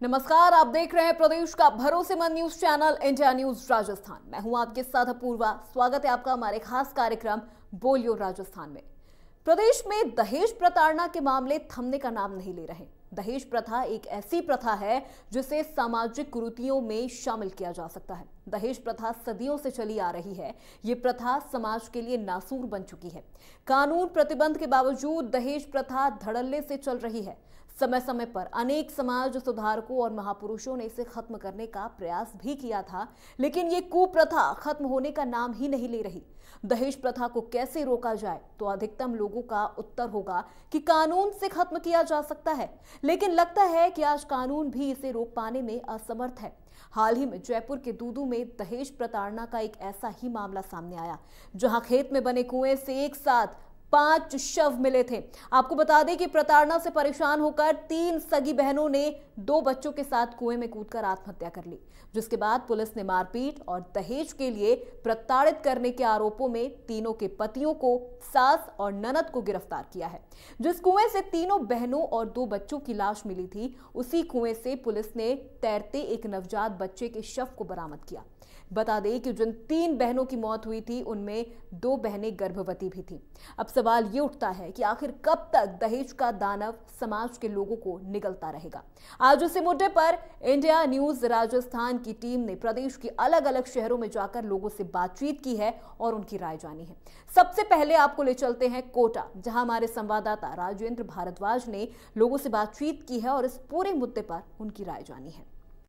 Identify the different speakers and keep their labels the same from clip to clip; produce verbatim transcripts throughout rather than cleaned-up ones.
Speaker 1: नमस्कार, आप देख रहे हैं प्रदेश का भरोसेमंद news channel India News Rajasthan. मैं हूं आपके साथ अपूर्वा। स्वागत है आपका हमारे खास कार्यक्रम बोलियो राजस्थान में। प्रदेश में दहेज प्रताड़ना के मामले थमने का नाम नहीं ले रहे। दहेज प्रथा एक ऐसी प्रथा है जिसे सामाजिक कुरीतियों में शामिल किया जा सकता है। दहेज प्रथा सदियों से चली आ रही है। ये प्रथा समाज के लिए नासूर बन चुकी है। कानून प्रतिबंध के बावजूद दहेज प्रथा धड़ल्ले से चल रही है। समय समय पर अनेक समाज सुधारकों और महापुरुषों ने इसे खत्म करने का प्रयास भी किया था, लेकिन ये कुप्रथा खत्म होने का नाम ही नहीं ले रही। दहेज प्रथा को कैसे रोका जाए, तो अधिकतम लोगों का उत्तर होगा कि कानून से खत्म किया जा सकता है, लेकिन लगता है कि आज कानून भी इसे रोक पाने में असमर्थ है। हाल ही में जयपुर के दूदू में दहेज प्रताड़ना का एक ऐसा ही मामला सामने आया, जहां खेत में बने कुएं से एक साथ पांच शव मिले थे। आपको बता दें कि प्रताड़ना से परेशान होकर तीन सगी बहनों ने दो बच्चों के साथ कुएं में कूदकर आत्महत्या कर ली, जिसके बाद पुलिस ने मारपीट और दहेज के लिए प्रताड़ित करने के आरोपों में तीनों के पतियों को, सास और ननद को गिरफ्तार किया है। जिस कुएं से तीनों बहनों और दो बच्चों की लाश मिली थी, उसी कुएं से पुलिस ने तैरते एक नवजात बच्चे के शव को बरामद किया। बता दें कि जिन तीन बहनों की मौत हुई थी, उनमें दो बहनें गर्भवती भी थीं। अब सवाल ये उठता है कि आखिर कब तक दहेज का दानव समाज के लोगों को निगलता रहेगा। आज इसी मुद्दे पर इंडिया न्यूज राजस्थान की टीम ने प्रदेश के अलग अलग शहरों में जाकर लोगों से बातचीत की है और उनकी राय जानी है। सबसे पहले आपको ले चलते हैं कोटा, जहां हमारे संवाददाता राजेंद्र भारद्वाज ने लोगों से बातचीत की है और इस पूरे मुद्दे पर उनकी राय जानी है।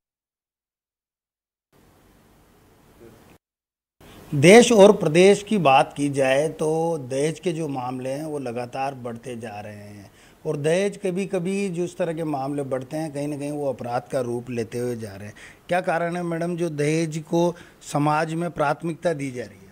Speaker 2: देश और प्रदेश की बात की जाए तो दहेज के जो मामले हैं वो लगातार बढ़ते जा रहे हैं, और दहेज कभी कभी जो इस तरह के मामले बढ़ते हैं, कहीं ना कहीं वो अपराध का रूप लेते हुए जा रहे हैं। क्या कारण है मैडम, जो दहेज को समाज में प्राथमिकता दी जा रही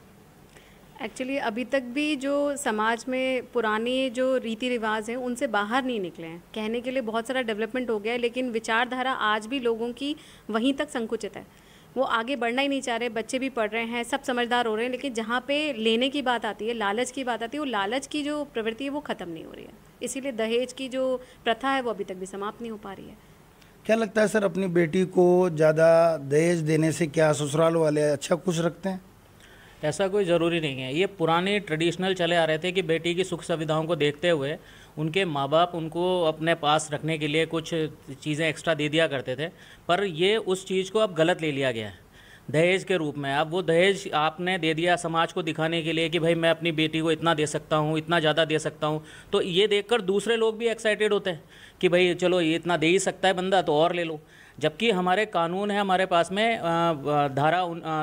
Speaker 2: है?
Speaker 3: एक्चुअली अभी तक भी जो समाज में पुराने जो रीति रिवाज हैं उनसे बाहर नहीं निकले हैं। कहने के लिए बहुत सारा डेवलपमेंट हो गया है, लेकिन विचारधारा आज भी लोगों की वहीं तक संकुचित है। वो आगे बढ़ना ही नहीं चाह रहे। बच्चे भी पढ़ रहे हैं, सब समझदार हो रहे हैं, लेकिन जहाँ पे लेने की बात आती है, लालच की बात आती है, वो लालच की जो प्रवृत्ति है वो ख़त्म नहीं हो रही है। इसीलिए दहेज की जो प्रथा है वो अभी तक भी समाप्त नहीं हो पा रही है।
Speaker 2: क्या लगता है सर, अपनी बेटी को ज़्यादा दहेज देने से क्या ससुराल वाले अच्छा खुश रखते हैं?
Speaker 4: ऐसा कोई ज़रूरी नहीं है। ये पुराने ट्रेडिशनल चले आ रहे थे कि बेटी की सुख सुविधाओं को देखते हुए उनके माँ बाप उनको अपने पास रखने के लिए कुछ चीज़ें एक्स्ट्रा दे दिया करते थे, पर ये उस चीज़ को अब गलत ले लिया गया है दहेज के रूप में। अब वो दहेज आपने दे दिया समाज को दिखाने के लिए कि भाई मैं अपनी बेटी को इतना दे सकता हूँ, इतना ज़्यादा दे सकता हूँ, तो ये देखकर दूसरे लोग भी एक्साइटेड होते हैं कि भाई चलो ये इतना दे ही सकता है बंदा तो और ले लो। जबकि हमारे कानून है हमारे पास में, धारा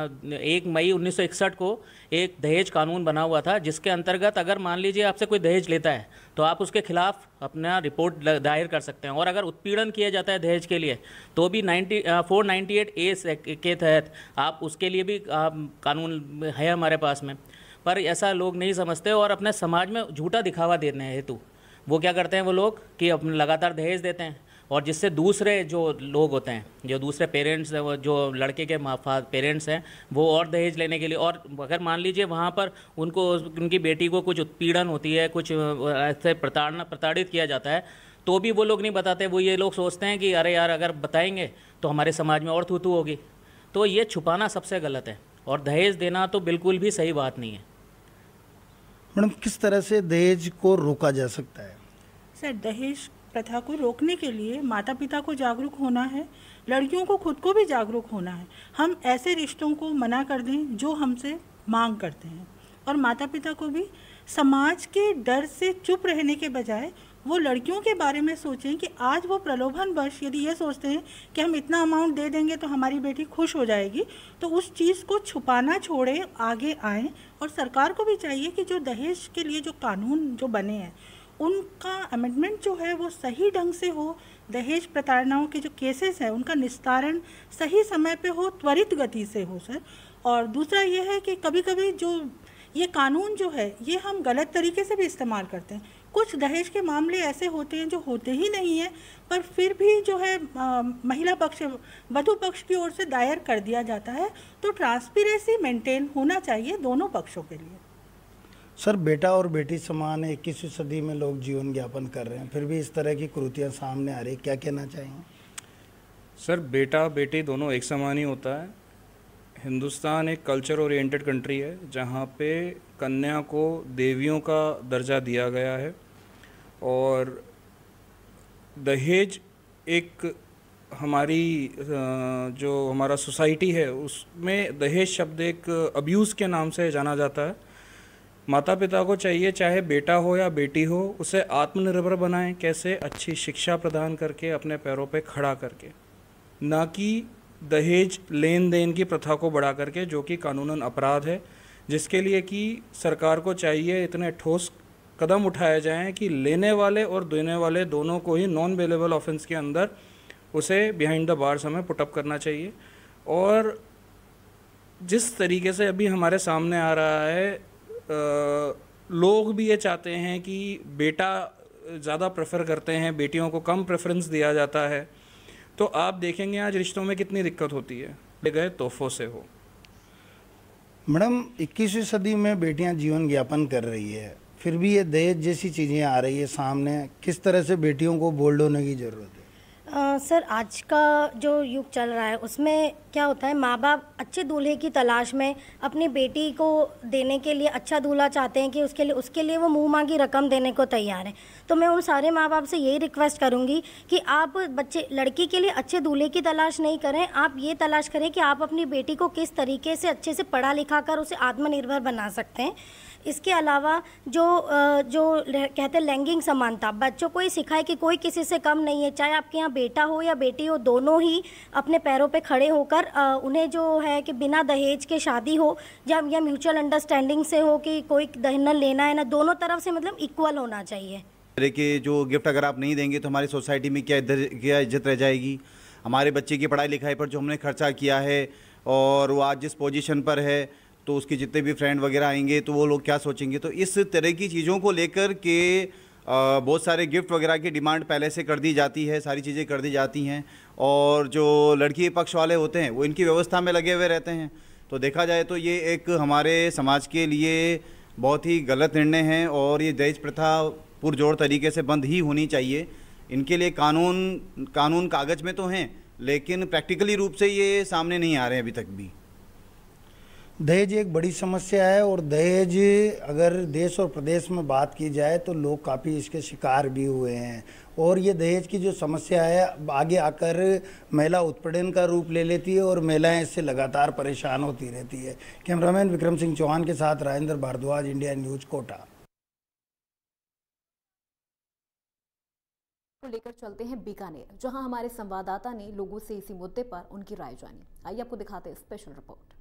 Speaker 4: एक मई उन्नीस सौ इकसठ को एक दहेज कानून बना हुआ था, जिसके अंतर्गत अगर मान लीजिए आपसे कोई दहेज लेता है तो आप उसके खिलाफ अपना रिपोर्ट दायर कर सकते हैं, और अगर उत्पीड़न किया जाता है दहेज के लिए तो भी ninety four ninety eight A के तहत आप उसके लिए भी कानून है हमारे पास में। पर ऐसा लोग नहीं समझते और अपने समाज में झूठा दिखावा देने हेतु वो क्या करते हैं, वो लोग कि अपने लगातार दहेज देते हैं, और जिससे दूसरे जो लोग होते हैं, जो दूसरे पेरेंट्स हैं, वो जो लड़के के पेरेंट्स हैं, वो और दहेज लेने के लिए, और अगर मान लीजिए वहाँ पर उनको उनकी बेटी को कुछ उत्पीड़न होती है, कुछ ऐसे प्रताड़ना प्रताड़ित किया जाता है, तो भी वो लोग नहीं बताते। वो ये लोग सोचते हैं कि अरे यार अगर बताएंगे तो हमारे समाज में और थू थू होगी। तो ये छुपाना सबसे गलत है, और दहेज देना तो बिल्कुल भी सही बात नहीं है।
Speaker 2: मैडम, किस तरह से दहेज को रोका जा सकता है?
Speaker 5: सर, दहेज प्रथा को रोकने के लिए माता पिता को जागरूक होना है, लड़कियों को खुद को भी जागरूक होना है। हम ऐसे रिश्तों को मना कर दें जो हमसे मांग करते हैं, और माता पिता को भी समाज के डर से चुप रहने के बजाय वो लड़कियों के बारे में सोचें कि आज वो प्रलोभनवश यदि ये सोचते हैं कि हम इतना अमाउंट दे देंगे तो हमारी बेटी खुश हो जाएगी, तो उस चीज़ को छुपाना छोड़े, आगे आएँ। और सरकार को भी चाहिए कि जो दहेज के लिए जो कानून जो बने हैं उनका अमेंडमेंट जो है वो सही ढंग से हो। दहेज प्रताड़नाओं के जो केसेस हैं उनका निस्तारण सही समय पे हो, त्वरित गति से हो सर। और दूसरा ये है कि कभी कभी जो ये कानून जो है ये हम गलत तरीके से भी इस्तेमाल करते हैं। कुछ दहेज के मामले ऐसे होते हैं जो होते ही नहीं हैं, पर फिर भी जो है आ, महिला पक्ष वधु पक्ष की ओर से दायर कर दिया जाता है। तो ट्रांसपेरेंसी मेंटेन होना चाहिए दोनों पक्षों के लिए।
Speaker 2: सर, बेटा और बेटी समान है, इक्कीसवीं सदी में लोग जीवन यापन कर रहे हैं, फिर भी इस तरह की कुरीतियाँ सामने आ रही, क्या कहना चाहेंगे?
Speaker 6: सर बेटा बेटी दोनों एक समान ही होता है। हिंदुस्तान एक कल्चर ओरिएंटेड कंट्री है जहाँ पे कन्या को देवियों का दर्जा दिया गया है और दहेज एक हमारी जो हमारा सोसाइटी है उसमें दहेज शब्द एक अब्यूज़ के नाम से जाना जाता है। माता पिता को चाहिए चाहे बेटा हो या बेटी हो उसे आत्मनिर्भर बनाएं, कैसे अच्छी शिक्षा प्रदान करके अपने पैरों पे खड़ा करके, ना कि दहेज लेन देन की प्रथा को बढ़ा करके जो कि कानूनन अपराध है, जिसके लिए कि सरकार को चाहिए इतने ठोस कदम उठाए जाएं कि लेने वाले और देने वाले दोनों को ही नॉन बेलेबल ऑफेंस के अंदर उसे बिहाइंड द बार्स हमें पुटअप करना चाहिए। और जिस तरीके से अभी हमारे सामने आ रहा है, आ, लोग भी ये चाहते हैं कि बेटा ज़्यादा प्रेफर करते हैं, बेटियों को कम प्रेफरेंस दिया जाता है, तो आप देखेंगे आज रिश्तों में कितनी दिक्कत होती है, गए तोहफों से हो।
Speaker 2: मैडम इक्कीसवीं सदी में बेटियां जीवन यापन कर रही है, फिर भी ये दहेज जैसी चीज़ें आ रही है सामने, किस तरह से बेटियों को बोल्ड होने की ज़रूरत है?
Speaker 7: आ, सर आज का जो युग चल रहा है उसमें क्या होता है, माँ बाप अच्छे दूल्हे की तलाश में अपनी बेटी को देने के लिए अच्छा दूल्हा चाहते हैं कि उसके लिए उसके लिए वो मुंह मांगी रकम देने को तैयार है। तो मैं उन सारे माँ बाप से यही रिक्वेस्ट करूँगी कि आप बच्चे लड़की के लिए अच्छे दूल्हे की तलाश नहीं करें, आप ये तलाश करें कि आप अपनी बेटी को किस तरीके से अच्छे से पढ़ा लिखा कर उसे आत्मनिर्भर बना सकते हैं। इसके अलावा जो जो कहते हैं लैंगिक समानता, बच्चों को ही सिखाए कि कोई किसी से कम नहीं है, चाहे आपके यहाँ बेटा हो या बेटी हो, दोनों ही अपने पैरों पे खड़े होकर उन्हें जो है कि बिना दहेज के शादी हो या या म्यूचुअल अंडरस्टैंडिंग से हो कि कोई दहेज न लेना है ना, दोनों तरफ से मतलब इक्वल होना चाहिए।
Speaker 8: कि जो गिफ्ट अगर आप नहीं देंगे तो हमारी सोसाइटी में क्या क्या इज्जत रह जाएगी, हमारे बच्चे की पढ़ाई लिखाई पर जो हमने खर्चा किया है और वो आज जिस पोजीशन पर है तो उसके जितने भी फ्रेंड वगैरह आएंगे तो वो लोग क्या सोचेंगे। तो इस तरह की चीज़ों को लेकर के बहुत सारे गिफ्ट वगैरह की डिमांड पहले से कर दी जाती है, सारी चीज़ें कर दी जाती हैं और जो लड़की पक्ष वाले होते हैं वो इनकी व्यवस्था में लगे हुए रहते हैं। तो देखा जाए तो ये एक हमारे समाज के लिए बहुत ही गलत निर्णय है और ये दहेज प्रथा पुरजोर तरीके से बंद ही होनी चाहिए। इनके लिए कानून कानून कागज़ में तो हैं लेकिन प्रैक्टिकली रूप से ये सामने नहीं आ रहे हैं अभी तक भी।
Speaker 2: दहेज एक बड़ी समस्या है और दहेज अगर देश और प्रदेश में बात की जाए तो लोग काफ़ी इसके शिकार भी हुए हैं और ये दहेज की जो समस्या है आगे आकर महिला उत्पीड़न का रूप ले लेती है और महिलाएं इससे लगातार परेशान होती रहती है। कैमरामैन विक्रम सिंह चौहान के साथ राजेंद्र भारद्वाज, इंडिया न्यूज, कोटा।
Speaker 1: को लेकर चलते हैं बीकानेर, जहां हमारे संवाददाता ने लोगों से इसी मुद्दे पर उनकी राय जानी। आइए आपको दिखाते हैं स्पेशल रिपोर्ट।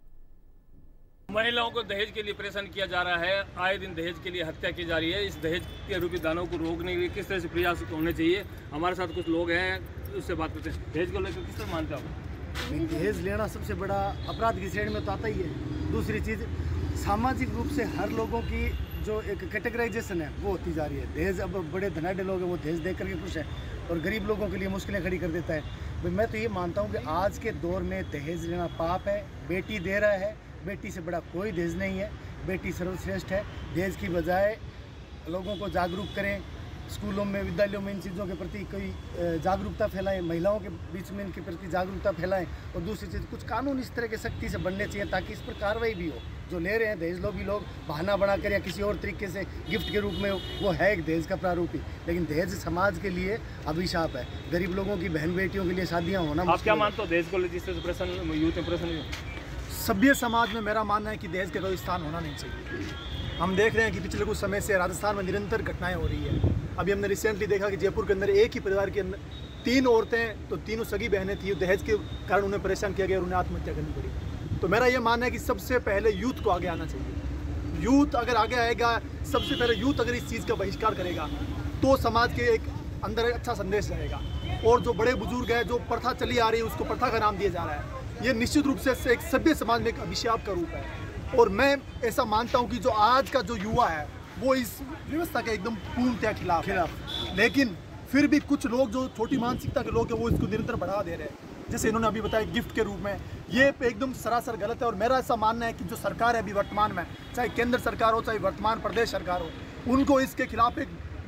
Speaker 9: महिलाओं को दहेज के लिए परेशान किया जा रहा है, आए दिन दहेज के लिए हत्या की जा रही है। इस दहेज के रूपी दानों को रोकने के लिए किस तरह से प्रयास होने चाहिए, हमारे साथ कुछ लोग हैं, उससे बात करते हैं। दहेज को लेकर किस तरह मानते हो?
Speaker 10: दहेज लेना सबसे बड़ा अपराध की श्रेणी में तो आता ही है। दूसरी चीज़, सामाजिक रूप से हर लोगों की जो एक कैटेगराइजेशन है वो होती जा रही है। दहेज, अब बड़े धनाढ़ लोग हैं वो दहेज दे करके खुश है और गरीब लोगों के लिए मुश्किलें खड़ी कर देता है। मैं तो ये मानता हूँ कि आज के दौर में दहेज लेना पाप है। बेटी दे रहा है, बेटी से बड़ा कोई दहेज नहीं है, बेटी सर्वश्रेष्ठ है। दहेज की बजाय लोगों को जागरूक करें, स्कूलों में, विद्यालयों में इन चीज़ों के प्रति कोई जागरूकता फैलाएं, महिलाओं के बीच में इनके प्रति जागरूकता फैलाएं। और दूसरी चीज़, कुछ कानून इस तरह के सख्ती से बनने चाहिए ताकि इस पर कार्रवाई भी हो। जो ले रहे हैं दहेज लोग भी लोग बहाना बनाकर या किसी और तरीके से गिफ्ट के रूप में, वो है एक दहेज का प्रारूप ही, लेकिन दहेज समाज के लिए अभिशाप है। गरीब लोगों की बहन बेटियों के लिए शादियाँ होना।
Speaker 9: आप क्या मानते हो दहेज को लेकर यूथ इंप्रेशन?
Speaker 10: सभ्य समाज में मेरा मानना है कि दहेज का कोई स्थान होना नहीं चाहिए। हम देख रहे हैं कि पिछले कुछ समय से राजस्थान में निरंतर घटनाएं हो रही है। अभी हमने रिसेंटली देखा कि जयपुर के अंदर एक ही परिवार के अंदर तीन औरतें, तो तीनों सगी बहनें थी, दहेज के कारण उन्हें परेशान किया गया और उन्हें आत्महत्या करनी पड़ी। तो मेरा ये मानना है कि सबसे पहले यूथ को आगे आना चाहिए। यूथ अगर आगे आएगा, सबसे पहले यूथ अगर इस चीज़ का बहिष्कार करेगा तो समाज के एक अंदर अच्छा संदेश जाएगा। और जो बड़े बुजुर्ग है, जो प्रथा चली आ रही है, उसको प्रथा का नाम दिया जा रहा है, ये निश्चित रूप से एक सभ्य समाज में एक अभिशाप का रूप है। और मैं ऐसा मानता हूँ कि जो आज का जो युवा है वो इस व्यवस्था के एकदम पूर्णतः खिलाफ खिलाफ लेकिन फिर भी कुछ लोग जो छोटी मानसिकता के लोग हैं वो इसको निरंतर बढ़ावा दे रहे हैं। जैसे इन्होंने अभी बताया गिफ्ट के रूप में, ये एकदम सरासर गलत है। और मेरा ऐसा मानना है कि जो सरकार है अभी वर्तमान में, चाहे केंद्र सरकार हो चाहे वर्तमान प्रदेश सरकार हो, उनको इसके खिलाफ एक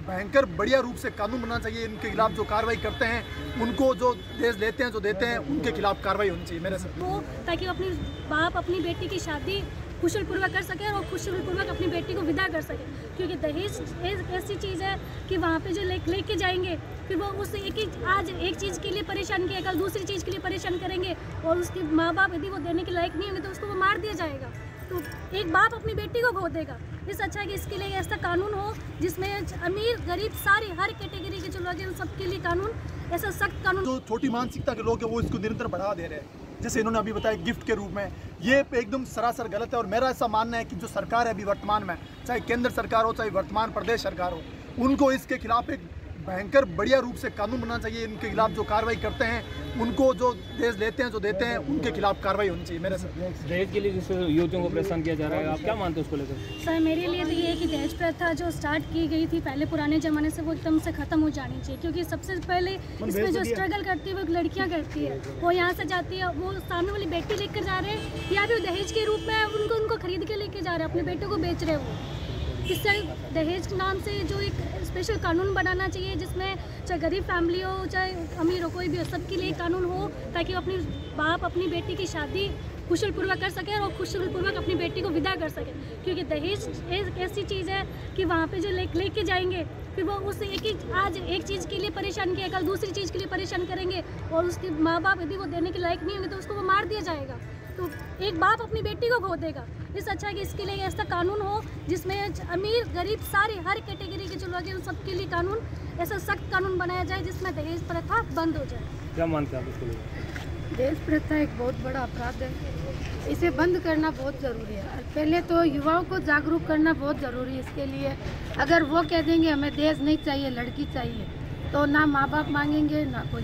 Speaker 10: भयंकर बढ़िया रूप से कानून बनना चाहिए। इनके खिलाफ जो कार्रवाई करते हैं उनको जो दहेज लेते हैं जो देते हैं उनके खिलाफ कार्रवाई होनी चाहिए मेरे से,
Speaker 11: वो ताकि अपनी बाप अपनी बेटी की शादी कुशल पूर्वक कर सके और कुशल पूर्वक अपनी बेटी को विदा कर सके, क्योंकि दहेज एक ऐसी चीज़ है कि वहाँ पे जो ले लेके जाएंगे फिर वो उस एक ही आज एक चीज़ के लिए परेशान किया, कल दूसरी चीज़ के लिए परेशान करेंगे और उसके माँ बाप यदि वो देने के लायक नहीं होंगे तो उसको वो मार दिया जाएगा। तो एक बाप अपनी बेटी को खो देगा। इस अच्छा कि इसके लिए ऐसा कानून हो जिसमें अमीर गरीब सारी हर कैटेगरी के जो लोग हैं सबके लिए कानून, ऐसा सख्त कानून।
Speaker 10: जो छोटी मानसिकता के लोग हैं वो इसको निरंतर बढ़ावा दे रहे हैं, जैसे इन्होंने अभी बताया गिफ्ट के रूप में, ये एकदम सरासर गलत है। और मेरा ऐसा मानना है कि जो सरकार है अभी वर्तमान में, चाहे केंद्र सरकार हो चाहे वर्तमान प्रदेश सरकार हो, उनको इसके खिलाफ एक भयंकर बढ़िया रूप से कानून बनना चाहिए। इनके खिलाफ जो कार्रवाई करते हैं उनको जो दहेज लेते हैं जो देते हैं उनके खिलाफ कार्रवाई होनी चाहिए मेरे से।
Speaker 9: दहेज के लिए जिस युवतियों को परेशान किया जा रहा है, आप क्या मानते हैं उसको लेकर?
Speaker 11: सर मेरे लिए तो ये है कि दहेज प्रथा जो स्टार्ट की गई थी पहले पुराने ज़माने से वो एकदम से ख़त्म हो जानी चाहिए, क्योंकि सबसे पहले इसमें जो स्ट्रगल करती है वो लड़कियाँ करती है। वो यहाँ से जाती है, वो सामने वाली बेटी लेकर जा रहे हैं या फिर दहेज के रूप में उनको उनको खरीद के लेके जा रहे हैं, अपने बेटों को बेच रहे हैं। वो इससे दहेज नाम से जो एक स्पेशल कानून बनाना चाहिए जिसमें चाहे गरीब फैमिली हो चाहे अमीर हो कोई भी हो, सबके लिए कानून हो ताकि अपनी बाप अपनी बेटी की शादी कुशल पूर्वक कर सके और कुशल पूर्वक अपनी बेटी को विदा कर सके, क्योंकि दहेज एक ऐसी चीज़ है कि वहाँ पे जो ले लेके जाएंगे फिर वो उस एक ही आज एक चीज़ के लिए परेशान किया, कल दूसरी चीज़ के लिए परेशान करेंगे और उसके माँ बाप यदि वो देने के लायक नहीं होंगे तो उसको वो मार दिया जाएगा। तो एक बाप अपनी बेटी को खो देगा। इस अच्छा कि इसके लिए ऐसा कानून हो जिसमें अमीर गरीब सारी हर कैटेगरी के जो लोग हैं सबके लिए कानून, ऐसा सख्त कानून बनाया जाए जिसमें दहेज प्रथा बंद हो जाए।
Speaker 9: क्या मानते हैं आप इसके लिए?
Speaker 12: दहेज प्रथा एक बहुत बड़ा अपराध है, इसे बंद करना बहुत ज़रूरी है। पहले तो युवाओं को जागरूक करना बहुत ज़रूरी है। इसके लिए अगर वो कह देंगे हमें दहेज नहीं चाहिए लड़की चाहिए तो ना माँ बाप मांगेंगे ना कोई।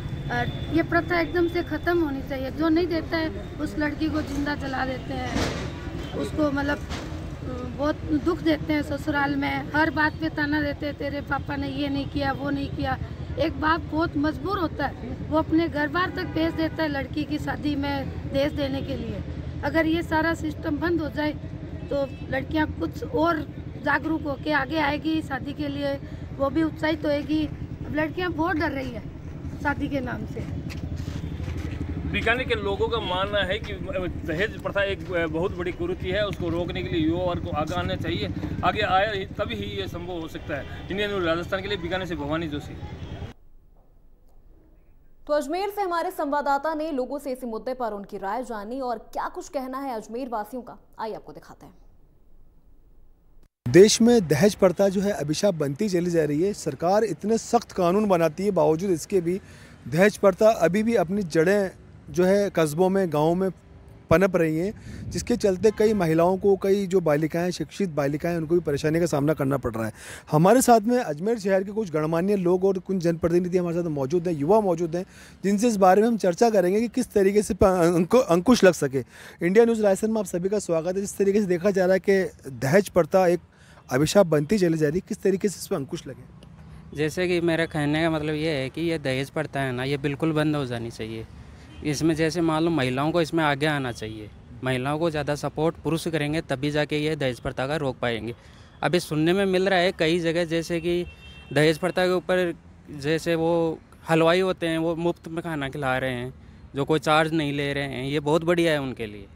Speaker 12: और ये प्रथा एकदम से ख़त्म होनी चाहिए। जो नहीं देता है उस लड़की को जिंदा जला देते हैं, उसको मतलब बहुत दुख देते हैं ससुराल में, हर बात पे ताना देते हैं तेरे पापा ने ये नहीं किया वो नहीं किया। एक बाप बहुत मजबूर होता है, वो अपने घर बार तक भेज देता है लड़की की शादी में दहेज देने के लिए। अगर ये सारा सिस्टम बंद हो जाए तो लड़कियां कुछ और जागरूक होकर आगे आएगी शादी के लिए, वो भी उत्साहित होएगी। अब लड़कियां बहुत डर रही है शादी के नाम से।
Speaker 9: बीकानेर के लोगों का मानना है कि दहेज प्रथा एक बहुत बड़ी कुरीति है, उसको रोकने के लिए युवा वर्ग को आगे आना चाहिए, आगे आया तभी ही ये संभव हो सकता है। इंडियन न्यूज़ राजस्थान के लिए बीकानेर से भवानी जोशी।
Speaker 1: तो अजमेर से हमारे संवाददाता ने लोगों से इसी मुद्दे पर उनकी राय जानी और क्या कुछ कहना है अजमेर वासियों का, आइए आपको दिखाते हैं।
Speaker 13: देश में दहेज प्रथा जो है अभिशाप बनती चली जा रही है। सरकार इतने सख्त कानून बनाती है, बावजूद इसके भी दहेज प्रथा अभी भी अपनी जड़ें जो है कस्बों में गाँव में पनप रही हैं, जिसके चलते कई महिलाओं को, कई जो बालिकाएं शिक्षित बालिकाएं उनको भी परेशानी का सामना करना पड़ रहा है। हमारे साथ में अजमेर शहर के कुछ गणमान्य लोग और कुछ जनप्रतिनिधि हमारे साथ मौजूद हैं, युवा मौजूद हैं, जिनसे इस बारे में हम चर्चा करेंगे कि किस तरीके से अंकु, अंकुश लग सके। इंडिया न्यूज़ राजस्थान में आप सभी का स्वागत है। जिस तरीके से देखा जा रहा है कि दहेज प्रथा एक अभिशाप बनती चली जा रही है, किस तरीके से इस पर अंकुश लगे?
Speaker 14: जैसे कि मेरा कहने का मतलब ये है कि ये दहेज प्रथा है ना, ये बिल्कुल बंद हो जानी चाहिए। इसमें जैसे मान लो महिलाओं को इसमें आगे आना चाहिए, महिलाओं को ज़्यादा सपोर्ट पुरुष करेंगे तभी जाके ये दहेज प्रथा का रोक पाएंगे। अभी सुनने में मिल रहा है कई जगह जैसे कि दहेज प्रथा के ऊपर जैसे वो हलवाई होते हैं वो मुफ्त में खाना खिला रहे हैं, जो कोई चार्ज नहीं ले रहे हैं, ये बहुत बढ़िया है उनके लिए।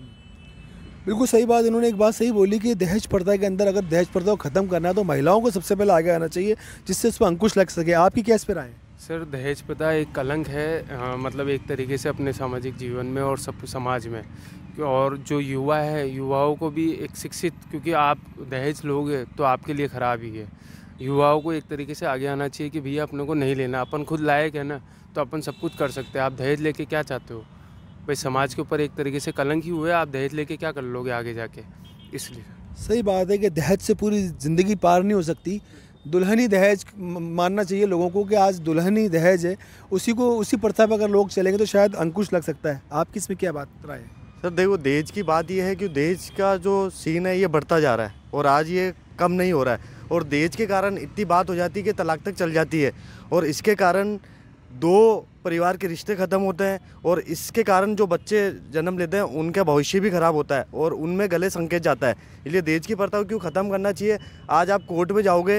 Speaker 13: बिल्कुल सही बात, इन्होंने एक बात सही बोली कि दहेज प्रथा के अंदर अगर दहेज प्रथा को ख़त्म करना है तो महिलाओं को सबसे पहले आगे आना चाहिए, जिससे इस पर अंकुश लग सके। आपकी क्या इस पर राय है?
Speaker 15: सर, दहेज प्रथा एक कलंक है, हाँ, मतलब एक तरीके से अपने सामाजिक जीवन में और सब समाज में। और जो युवा है, युवाओं को भी एक शिक्षित, क्योंकि आप दहेज लोगे तो आपके लिए ख़राब ही है। युवाओं को एक तरीके से आगे आना चाहिए कि भैया अपने को नहीं लेना, अपन खुद लायक है ना, तो अपन सब कुछ कर सकते हैं। आप दहेज लेके क्या चाहते हो भाई? समाज के ऊपर एक तरीके से कलंक ही हुए, आप दहेज लेके क्या कर लोगे आगे जाके? इसलिए
Speaker 13: सही बात है कि दहेज से पूरी ज़िंदगी पार नहीं हो सकती। दुल्हनी दहेज मानना चाहिए लोगों को कि आज दुल्हनी दहेज है, उसी को उसी प्रथा पर अगर लोग चलेंगे तो शायद अंकुश लग सकता है। आपकी इसमें क्या बात राय है?
Speaker 16: सर देखो, दहेज की बात यह है कि दहेज का जो सीन है ये बढ़ता जा रहा है और आज ये कम नहीं हो रहा है, और दहेज के कारण इतनी बात हो जाती है कि तलाक तक चल जाती है, और इसके कारण दो परिवार के रिश्ते ख़त्म होते हैं, और इसके कारण जो बच्चे जन्म लेते हैं उनका भविष्य भी ख़राब होता है और उनमें गले संकेत जाता है। इसलिए दहेज की प्रथा को क्यों ख़त्म करना चाहिए। आज आप कोर्ट में जाओगे,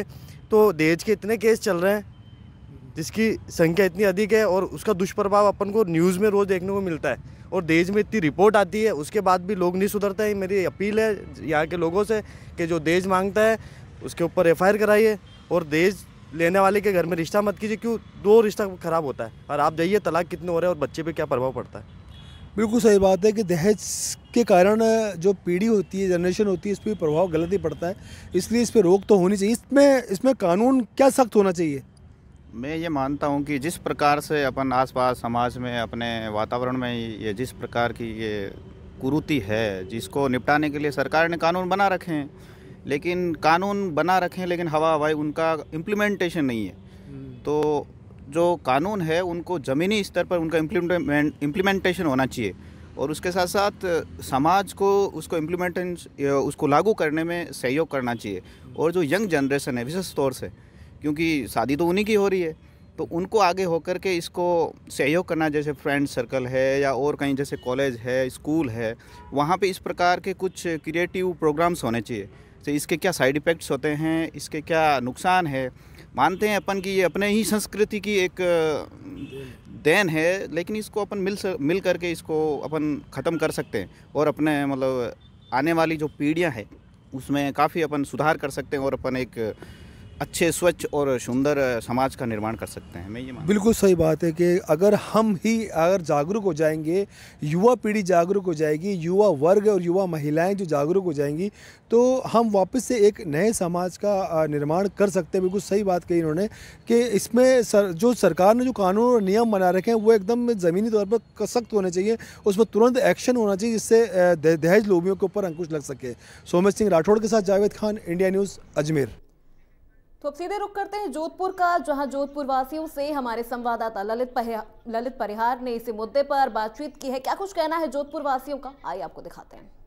Speaker 16: तो दहेज के इतने केस चल रहे हैं जिसकी संख्या इतनी अधिक है और उसका दुष्प्रभाव अपन को न्यूज़ में रोज़ देखने को मिलता है और दहेज में इतनी रिपोर्ट आती है, उसके बाद भी लोग नहीं सुधरते हैं। मेरी अपील है यहाँ के लोगों से कि जो दहेज मांगता है उसके ऊपर एफ आई आर कराइए और दहेज लेने वाले के घर में रिश्ता मत कीजिए, क्यों दो रिश्ता ख़राब होता है। और आप जाइए तलाक कितने हो रहे हैं और बच्चे पे क्या प्रभाव पड़ता है।
Speaker 13: बिल्कुल सही बात है कि दहेज के कारण जो पीढ़ी होती है, जनरेशन होती है, इस पर प्रभाव गलत ही पड़ता है, इसलिए इस पर रोक तो होनी चाहिए। इसमें इसमें कानून क्या सख्त होना चाहिए?
Speaker 8: मैं ये मानता हूँ कि जिस प्रकार से अपन आसपास समाज में अपने वातावरण में ये जिस प्रकार की ये कुरीति है जिसको निपटाने के लिए सरकार ने कानून बना रखे हैं, लेकिन कानून बना रखे हैं लेकिन हवा हवाई उनका इम्प्लीमेंटेशन नहीं है। तो जो कानून है उनको ज़मीनी स्तर पर उनका इम्प्लीमेंट इम्प्लीमेंटेशन होना चाहिए और उसके साथ साथ समाज को उसको इम्प्लीमेंटेशन उसको लागू करने में सहयोग करना चाहिए। और जो यंग जनरेशन है विशेष तौर से, क्योंकि शादी तो उन्हीं की हो रही है, तो उनको आगे होकर के इसको सहयोग करना, जैसे फ्रेंड सर्कल है या और कहीं जैसे कॉलेज है, स्कूल है, वहाँ पे इस प्रकार के कुछ क्रिएटिव प्रोग्राम्स होने चाहिए। तो इसके क्या साइड इफ़ेक्ट्स होते हैं, इसके क्या नुकसान है। मानते हैं अपन कि ये अपने ही संस्कृति की एक देन है, लेकिन इसको अपन मिल मिल करके इसको अपन ख़त्म कर सकते हैं और अपने मतलब आने वाली जो पीढ़ियाँ हैं उसमें काफ़ी अपन सुधार कर सकते हैं और अपन एक अच्छे स्वच्छ और सुंदर समाज का निर्माण कर सकते हैं। मैं ये मानता
Speaker 13: बिल्कुल सही बात है कि अगर हम ही अगर जागरूक हो जाएंगे, युवा पीढ़ी जागरूक हो जाएगी, युवा वर्ग और युवा महिलाएं जो जागरूक हो जाएंगी, तो हम वापस से एक नए समाज का निर्माण कर सकते हैं। बिल्कुल सही बात कही इन्होंने कि इसमें सर, जो सरकार ने जो कानून और नियम बना रखे हैं वो एकदम ज़मीनी तौर पर सख्त होने चाहिए, उसमें तुरंत एक्शन होना चाहिए जिससे दहेज लोभियों के ऊपर अंकुश लग सके। सोमेश सिंह राठौड़ के साथ जावेद खान, इंडिया न्यूज़, अजमेर।
Speaker 1: तो अब सीधे रुख करते हैं जोधपुर का, जहां जोधपुर वासियों से हमारे संवाददाता ललित परिहार ललित परिहार ने इसी मुद्दे पर बातचीत की है। क्या कुछ कहना है जोधपुर वासियों का, आइए आपको दिखाते हैं।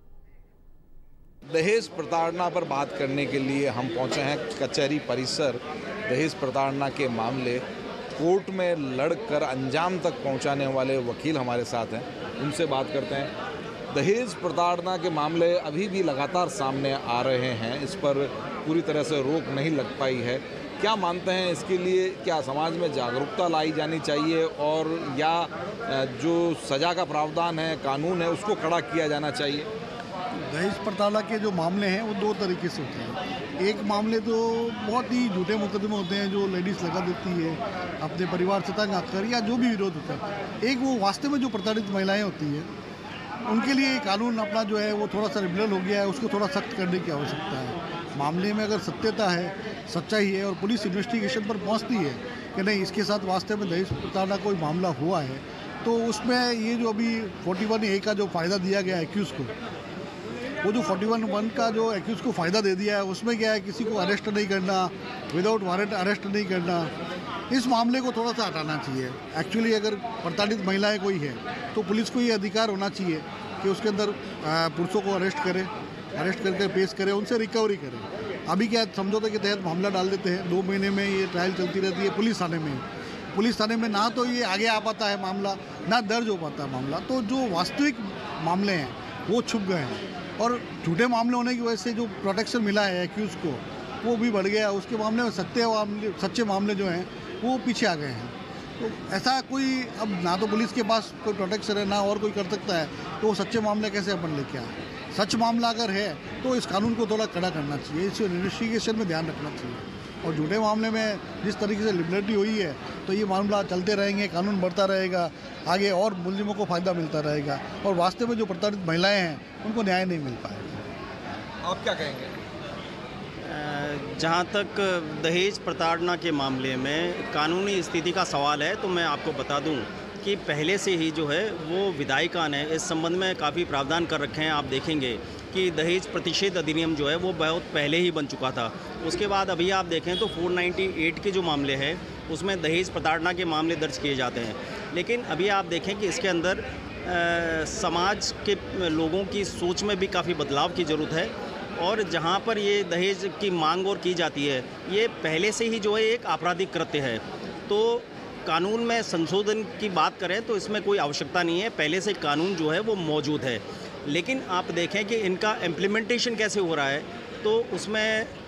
Speaker 17: दहेज प्रताड़ना पर बात करने के लिए हम पहुंचे हैं कचहरी परिसर। दहेज प्रताड़ना के मामले कोर्ट में लड़कर अंजाम तक पहुंचाने वाले वकील हमारे साथ हैं, उनसे बात करते हैं। दहेज प्रताड़ना के मामले अभी भी लगातार सामने आ रहे हैं, इस पर पूरी तरह से रोक नहीं लग पाई है। क्या मानते हैं इसके लिए क्या समाज में जागरूकता लाई जानी चाहिए और या जो सज़ा का प्रावधान है, कानून है, उसको कड़ा किया जाना चाहिए?
Speaker 18: दहेज प्रताड़ना के जो मामले हैं वो दो तरीके से होते हैं। एक मामले तो बहुत ही झूठे मुकदमे होते हैं जो लेडीज़ लगा देती है अपने परिवार से तंग आकर या जो भी विरोध होता है। एक वो वास्तव में जो प्रताड़ित महिलाएं होती हैं उनके लिए कानून अपना जो है वो थोड़ा सा लिबरल हो गया है, उसको थोड़ा सख्त करने की आवश्यकता है। मामले में अगर सत्यता है, सच्चाई है और पुलिस इन्वेस्टिगेशन पर पहुंचती है कि नहीं इसके साथ वास्तव में दहेज प्रताड़ना कोई मामला हुआ है, तो उसमें ये जो अभी इकतालीस ए का जो फ़ायदा दिया गया है एक्यूज़ को, वो जो इकतालीस वन का जो एक्यूज़ को फ़ायदा दे दिया है उसमें क्या है, किसी को अरेस्ट नहीं करना, विदाउट वारंट अरेस्ट नहीं करना, इस मामले को थोड़ा सा हटाना चाहिए। एक्चुअली अगर प्रताड़ित महिलाएं कोई है तो पुलिस को ये अधिकार होना चाहिए कि उसके अंदर पुरुषों को अरेस्ट करे, अरेस्ट करके पेश करे, उनसे रिकवरी करे। अभी क्या समझौते के तहत मामला डाल देते हैं, दो महीने में ये ट्रायल चलती रहती है पुलिस थाने में। पुलिस थाने में ना तो ये आगे आ पाता है मामला, ना दर्ज हो पाता है मामला, तो जो वास्तविक मामले हैं वो छुप गए हैं और झूठे मामले होने की वजह से जो प्रोटेक्शन मिला है एक्यूज़ को वो भी बढ़ गया। उसके मामले में सत्य मामले सच्चे मामले जो हैं वो पीछे आ गए हैं। तो ऐसा कोई अब ना तो पुलिस के पास कोई प्रोटेक्शन है ना और कोई कर सकता है, तो वो सच्चे मामले कैसे अपन लेके आए। सच मामला अगर है तो इस कानून को थोड़ा कड़ा करना चाहिए, इस इन्वेस्टिगेशन में ध्यान रखना चाहिए। और झूठे मामले में जिस तरीके से लिबर्टी हुई है तो ये मामला चलते रहेंगे, कानून बढ़ता रहेगा, आगे और मुलजिमों को फ़ायदा मिलता रहेगा और वास्तव में जो प्रताड़ित महिलाएँ हैं उनको न्याय नहीं मिल पाएगा।
Speaker 17: आप क्या कहेंगे?
Speaker 19: जहाँ तक दहेज प्रताड़ना के मामले में कानूनी स्थिति का सवाल है तो मैं आपको बता दूं कि पहले से ही जो है वो विधायिका ने इस संबंध में काफ़ी प्रावधान कर रखे हैं। आप देखेंगे कि दहेज प्रतिषेध अधिनियम जो है वो बहुत पहले ही बन चुका था। उसके बाद अभी आप देखें तो चार सौ अट्ठानवे के जो मामले हैं उसमें दहेज प्रताड़ना के मामले दर्ज किए जाते हैं। लेकिन अभी आप देखें कि इसके अंदर आ, समाज के लोगों की सोच में भी काफ़ी बदलाव की ज़रूरत है और जहाँ पर ये दहेज की मांग और की जाती है ये पहले से ही जो है एक आपराधिक कृत्य है। तो कानून में संशोधन की बात करें तो इसमें कोई आवश्यकता नहीं है, पहले से कानून जो है वो मौजूद है। लेकिन आप देखें कि इनका इम्प्लीमेंटेशन कैसे हो रहा है तो उसमें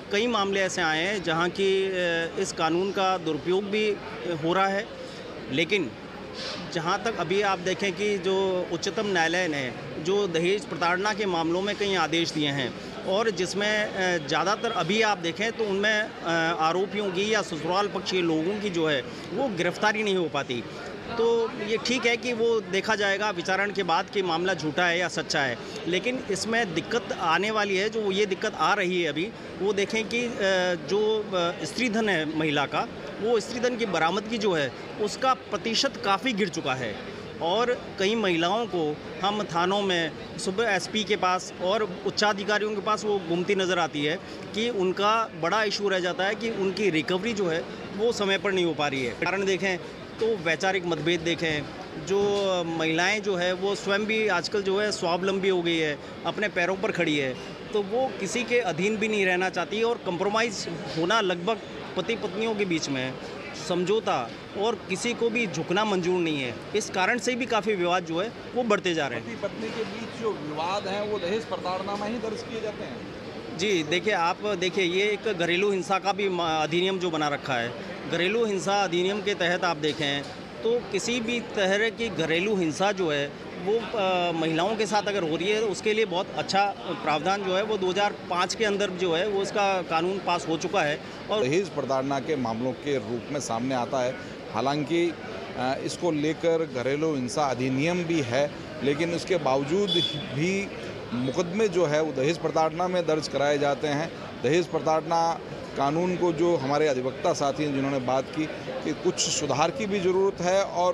Speaker 19: कई मामले ऐसे आए हैं जहाँ की इस कानून का दुरुपयोग भी हो रहा है। लेकिन जहाँ तक अभी आप देखें कि जो उच्चतम न्यायालय ने जो दहेज प्रताड़ना के मामलों में कई आदेश दिए हैं और जिसमें ज़्यादातर अभी आप देखें तो उनमें आरोपियों की या ससुराल पक्ष के लोगों की जो है वो गिरफ्तारी नहीं हो पाती। तो ये ठीक है कि वो देखा जाएगा विचारण के बाद कि मामला झूठा है या सच्चा है, लेकिन इसमें दिक्कत आने वाली है, जो ये दिक्कत आ रही है अभी, वो देखें कि जो स्त्री धन है महिला का, वो स्त्री धन की बरामदगी जो है उसका प्रतिशत काफ़ी गिर चुका है और कई महिलाओं को हम थानों में सुबह एसपी के पास और उच्चाधिकारियों के पास वो घूमती नज़र आती है कि उनका बड़ा इशू रह जाता है कि उनकी रिकवरी जो है वो समय पर नहीं हो पा रही है। कारण देखें तो वैचारिक मतभेद देखें, जो महिलाएं जो है वो स्वयं भी आजकल जो है स्वावलंबी हो गई है, अपने पैरों पर खड़ी है, तो वो किसी के अधीन भी नहीं रहना चाहती और कंप्रोमाइज़ होना लगभग पति पत्नियों के बीच में समझौता और किसी को भी झुकना मंजूर नहीं है। इस कारण से भी काफ़ी विवाद जो है वो बढ़ते जा रहे हैं।
Speaker 17: पति पत्नी के बीच जो विवाद हैं वो दहेज प्रताड़ना में ही दर्ज किए जाते हैं।
Speaker 19: जी देखिए, आप देखिए ये एक घरेलू हिंसा का भी अधिनियम जो बना रखा है, घरेलू हिंसा अधिनियम के तहत आप देखें तो किसी भी तरह की घरेलू हिंसा जो है वो आ, महिलाओं के साथ अगर हो रही है तो उसके लिए बहुत अच्छा प्रावधान जो है वो दो हज़ार पाँच के अंदर जो है वो इसका कानून पास हो चुका है और
Speaker 17: दहेज प्रताड़ना के मामलों के रूप में सामने आता है। हालांकि इसको लेकर घरेलू हिंसा अधिनियम भी है, लेकिन उसके बावजूद भी मुकदमे जो है वो दहेज प्रताड़ना में दर्ज कराए जाते हैं। दहेज प्रताड़ना कानून को जो हमारे अधिवक्ता साथी हैं जिन्होंने बात की कि कुछ सुधार की भी ज़रूरत है और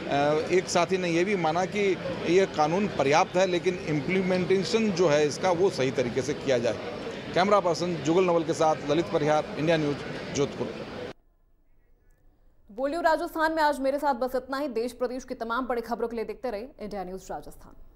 Speaker 17: एक साथी ने यह भी माना कि यह कानून पर्याप्त है, लेकिन इम्प्लीमेंटेशन जो है इसका वो सही तरीके से किया जाए। कैमरा पर्सन जुगल नवल के साथ ललित परिहार, इंडिया न्यूज, जोधपुर।
Speaker 1: बोलियो राजस्थान में आज मेरे साथ बस इतना ही। देश प्रदेश की तमाम बड़ी खबरों के लिए देखते रहे इंडिया न्यूज राजस्थान।